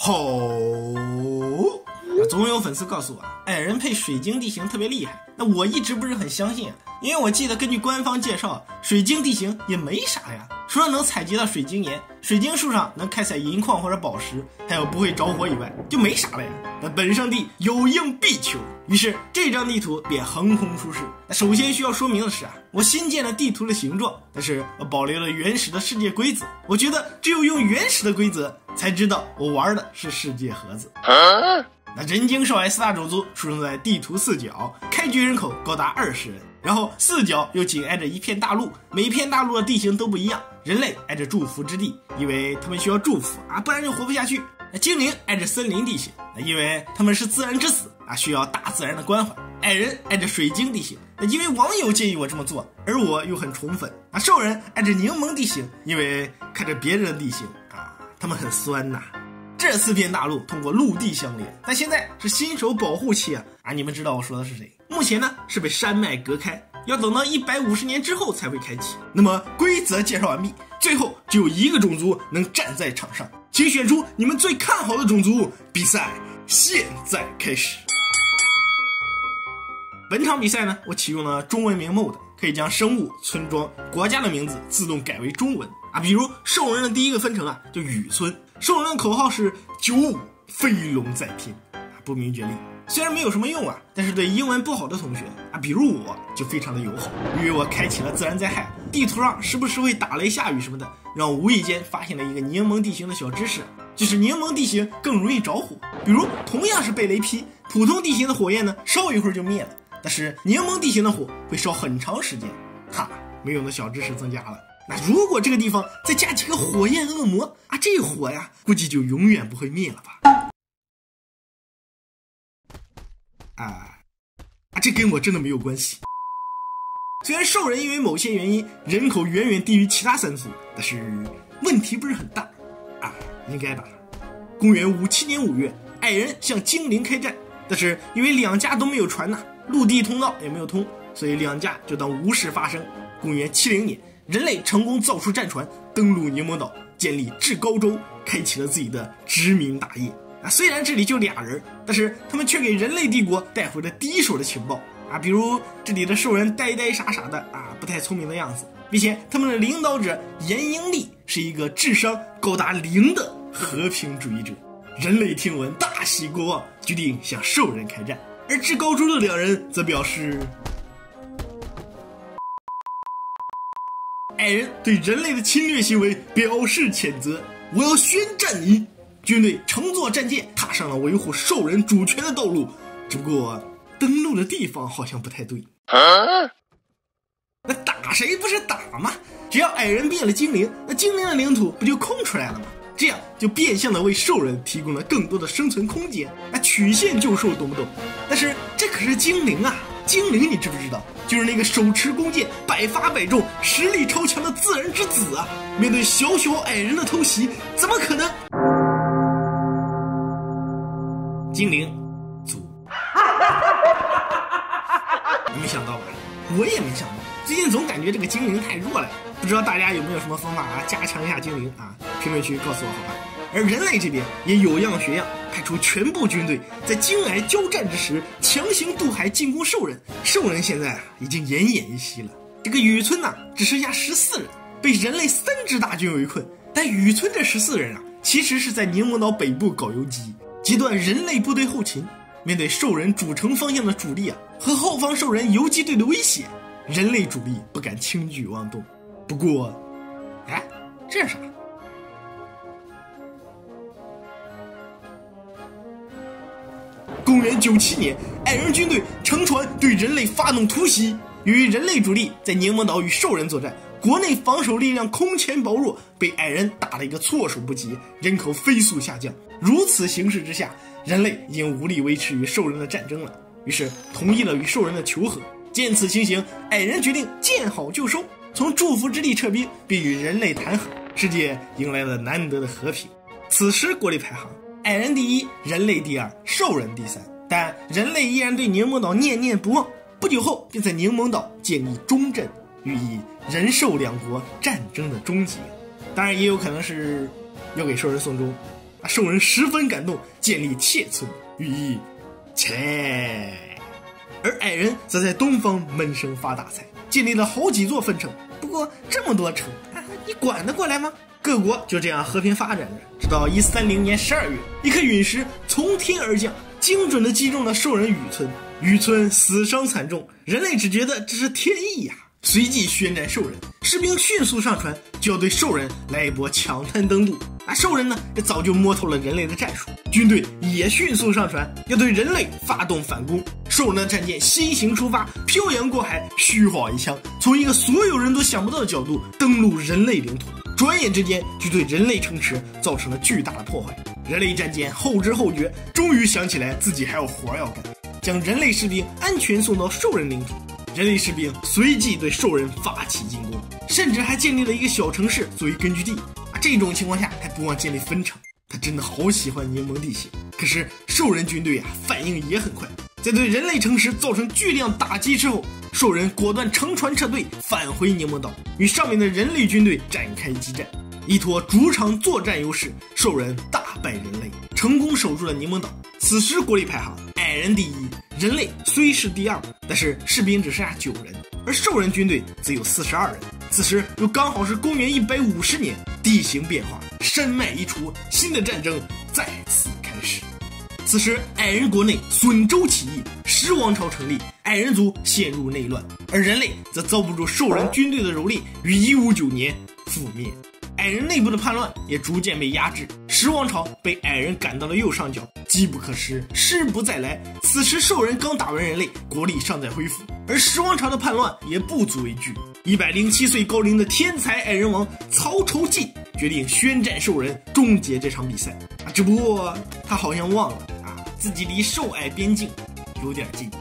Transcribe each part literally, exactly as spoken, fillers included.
吼！总有粉丝告诉我，矮人配水晶地形特别厉害，那我一直不是很相信啊，因为我记得根据官方介绍，水晶地形也没啥呀，除了能采集到水晶岩，水晶树上能开采银矿或者宝石，还有不会着火以外，就没啥了呀。那本上帝有应必求，于是这张地图便横空出世。那首先需要说明的是啊，我新建了地图的形状，但是我保留了原始的世界规则。我觉得只有用原始的规则，才知道我玩的是世界盒子。啊那人精少矮四大种族出生在地图四角，开局人口高达二十人，然后四角又紧挨着一片大陆，每一片大陆的地形都不一样。人类挨着祝福之地，因为他们需要祝福啊，不然就活不下去。那精灵挨着森林地形，因为他们是自然之子啊，需要大自然的关怀。矮人挨着水晶地形，因为网友建议我这么做，而我又很宠粉啊。兽人挨着柠檬地形，因为看着别人的地形啊，他们很酸呐。这四片大陆通过陆地相连，但现在是新手保护期啊！啊，你们知道我说的是谁？目前呢是被山脉隔开，要等到一百五十年之后才会开启。那么规则介绍完毕，最后只有一个种族能站在场上，请选出你们最看好的种族。比赛现在开始。本场比赛呢，我启用了中文名 mode， 可以将生物、村庄、国家的名字自动改为中文啊。比如兽人的第一个分城啊，叫雨村。兽人的口号是九五飞龙在天啊，不明觉厉。虽然没有什么用啊，但是对英文不好的同学啊，比如我就非常的友好，因为我开启了自然灾害，地图上时不时会打雷下雨什么的，让我无意间发现了一个柠檬地形的小知识，就是柠檬地形更容易着火。比如同样是被雷劈，普通地形的火焰呢烧一会儿就灭了，但是柠檬地形的火会烧很长时间。哈，没用的小知识增加了。那如果这个地方再加几个火焰恶魔啊，这火呀估计就永远不会灭了吧。啊啊，这跟我真的没有关系。虽然兽人因为某些原因人口远远低于其他三族，但是问题不是很大啊，应该吧。公元五七年五月，矮人向精灵开战，但是因为两家都没有船呐、啊，陆地通道也没有通，所以两家就当无事发生。公元七零年，人类成功造出战船，登陆柠檬岛，建立至高州，开启了自己的殖民大业啊。虽然这里就俩人，但是他们却给人类帝国带回了第一手的情报啊。比如这里的兽人呆呆傻傻的啊，不太聪明的样子，并且他们的领导者严英利是一个智商高达零的和平主义者。人类听闻大喜过望，决定向兽人开战，而至高州的两人则表示。矮人对人类的侵略行为表示谴责，我要宣战你！军队乘坐战舰，踏上了维护兽人主权的道路。只不过登陆的地方好像不太对。啊、那打谁不是打吗？只要矮人变了精灵，那精灵的领土不就空出来了吗？这样就变相的为兽人提供了更多的生存空间。那曲线救兽，懂不懂？但是这可是精灵啊！精灵你知不知道，就是那个手持弓箭百发百中实力超强的自然之子啊！面对小小矮人的偷袭，怎么可能？精灵组你没想到吧？我也没想到，最近总感觉这个精灵太弱了，不知道大家有没有什么方法啊加强一下精灵啊？评论区告诉我好吧。而人类这边也有样学样，派出全部军队在精矮交战之时强行渡海进攻兽人。兽人现在啊已经奄奄一息了，这个雨村呐、啊、只剩下十四人，被人类三支大军围困。但雨村这十四人啊，其实是在柠檬岛北部搞游击，截断人类部队后勤。面对兽人主城方向的主力啊和后方兽人游击队的威胁，人类主力不敢轻举妄动。不过，哎，这是啥？公元九七年，矮人军队乘船对人类发动突袭。由于人类主力在柠檬岛与兽人作战，国内防守力量空前薄弱，被矮人打了一个措手不及，人口飞速下降。如此形势之下，人类已经无力维持与兽人的战争了，于是同意了与兽人的求和。见此情形，矮人决定见好就收，从祝福之地撤兵，并与人类谈和，世界迎来了难得的和平。此时国力排行，矮人第一，人类第二，兽人第三。但人类依然对柠檬岛念念不忘，不久后便在柠檬岛建立中阵，寓意人兽两国战争的终结。当然也有可能是要给兽人送终， 兽人十分感动，建立妾村，寓意切。而矮人则在东方闷声发大财，建立了好几座分城。不过这么多城，啊，你管得过来吗？各国就这样和平发展着，直到一三零年十二月，一颗陨石从天而降，精准地击中了兽人雨村，雨村死伤惨重，人类只觉得这是天意呀、啊。随即宣战兽人，士兵迅速上船，就要对兽人来一波抢滩登陆。那兽人呢，也早就摸透了人类的战术，军队也迅速上船，要对人类发动反攻。兽人的战舰先行出发，漂洋过海，虚晃一枪，从一个所有人都想不到的角度登陆人类领土。转眼之间，就对人类城池造成了巨大的破坏。人类战舰后知后觉，终于想起来自己还有活要干，将人类士兵安全送到兽人领土。人类士兵随即对兽人发起进攻，甚至还建立了一个小城市作为根据地。啊，这种情况下还不忘建立分城，他真的好喜欢柠檬地形。可是兽人军队啊，反应也很快，在对人类城池造成巨量打击之后，兽人果断乘船撤退，返回柠檬岛，与上面的人类军队展开激战。依托主场作战优势，兽人大败人类，成功守住了柠檬岛。此时国力排行，矮人第一，人类虽是第二，但是士兵只剩下九人，而兽人军队则有四十二人。此时又刚好是公元一百五十年，地形变化，山脉一出，新的战争再次开始。此时矮人国内损州起义，石王朝成立，矮人族陷入内乱，而人类则遭不住兽人军队的蹂躏，于一五九年覆灭。矮人内部的叛乱也逐渐被压制，石王朝被矮人赶到了右上角，机不可失，失不再来。此时兽人刚打完人类，国力尚在恢复，而石王朝的叛乱也不足为惧。一百零七岁高龄的天才矮人王曹仇进决定宣战兽人，终结这场比赛。啊，只不过他好像忘了啊，自己离兽矮边境有点近。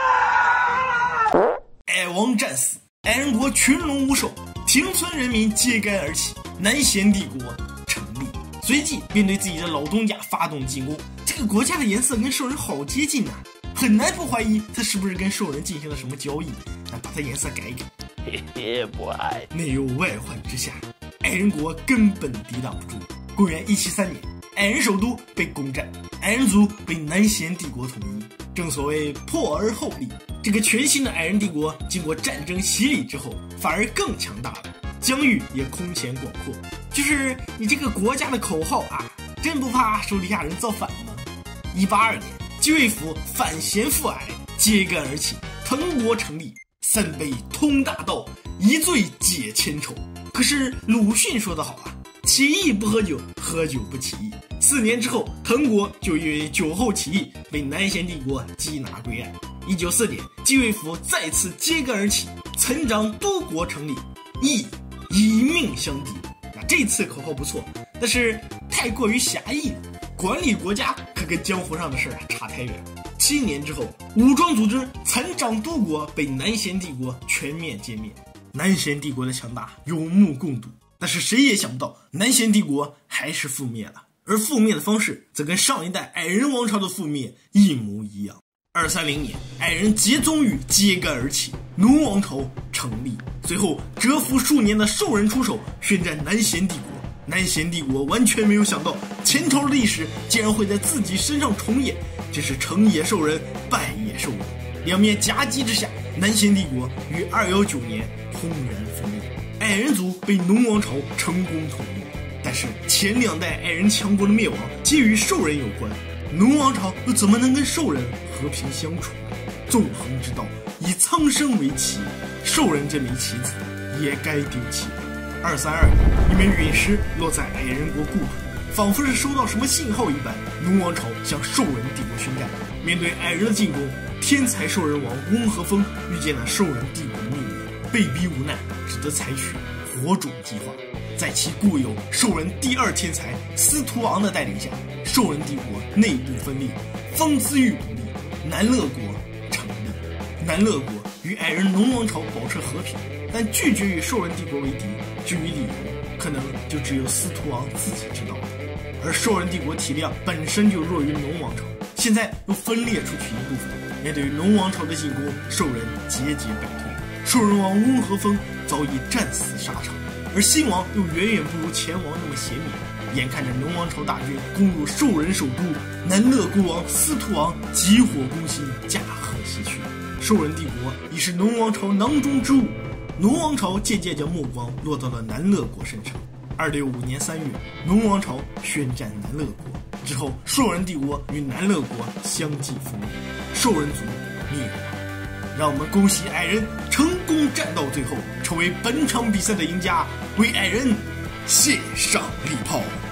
矮王战死，矮人国群龙无首，庭村人民揭竿而起，南贤帝国成立。随即便对自己的老东家发动进攻。这个国家的颜色跟兽人好接近啊，很难不怀疑他是不是跟兽人进行了什么交易，那把他颜色改一改。嘿嘿，不爱。内忧外患之下，矮人国根本抵挡不住。公元一七三年，矮人首都被攻占，矮人族被南贤帝国统一。正所谓破而后立，这个全新的矮人帝国经过战争洗礼之后，反而更强大了，疆域也空前广阔。就是你这个国家的口号啊，真不怕手底下人造反吗？一八二年，继位府反贤复矮，揭竿而起，滕国成立。三杯通大道，一醉解千愁。可是鲁迅说得好啊，起义不喝酒，喝酒不起义。四年之后，滕国就因为酒后起义被南贤帝国缉拿归案。一九四年，继位府再次揭竿而起，岑长都国成立，义以命相抵。那这次口号不错，但是太过于狭义了，管理国家可跟江湖上的事啊差太远。七年之后，武装组织岑长都国被南贤帝国全面歼灭。南贤帝国的强大有目共睹，但是谁也想不到，南贤帝国还是覆灭了，而覆灭的方式则跟上一代矮人王朝的覆灭一模一样。二三零年，矮人桀宗禹揭竿而起，奴王朝成立。随后，蛰伏数年的兽人出手，宣战南贤帝国。南贤帝国完全没有想到，前朝的历史竟然会在自己身上重演，这是成也兽人，败也兽人。两面夹击之下，南贤帝国于二一九年轰然覆灭，矮人族被农王朝成功统一。但是前两代矮人强国的灭亡皆与兽人有关，农王朝又怎么能跟兽人和平相处呢？纵横之道，以苍生为旗，兽人这枚棋子也该丢弃了。二三二年，一枚陨石落在矮人国故土，仿佛是收到什么信号一般，农王朝向兽人帝国宣战。面对矮人的进攻，天才兽人王翁和风预见了兽人帝国的命运，被逼无奈，只得采取火种计划。在其固有兽人第二天才司徒昂的带领下，兽人帝国内部分裂，风姿玉不立，南乐国成立。南乐国与矮人农王朝保持和平，但拒绝与兽人帝国为敌。至于理由，可能就只有司徒昂自己知道了。而兽人帝国体量本身就弱于农王朝，现在又分裂出去一部分，面对农王朝的进攻，兽人节节败退。兽人王翁和风早已战死沙场，而新王又远远不如前王那么贤明。 眼看着农王朝大军攻入兽人首都，南乐国王司徒王急火攻心，驾鹤西去。兽人帝国已是农王朝囊中之物，农王朝渐渐将目光落到了南乐国身上。二六五年三月，农王朝宣战南乐国之后，兽人帝国与南乐国相继覆灭，兽人族灭亡。让我们恭喜矮人成功战到最后，成为本场比赛的赢家，为矮人献上礼炮。